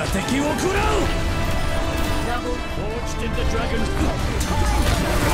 が敵を食らう Double forged in the dragon's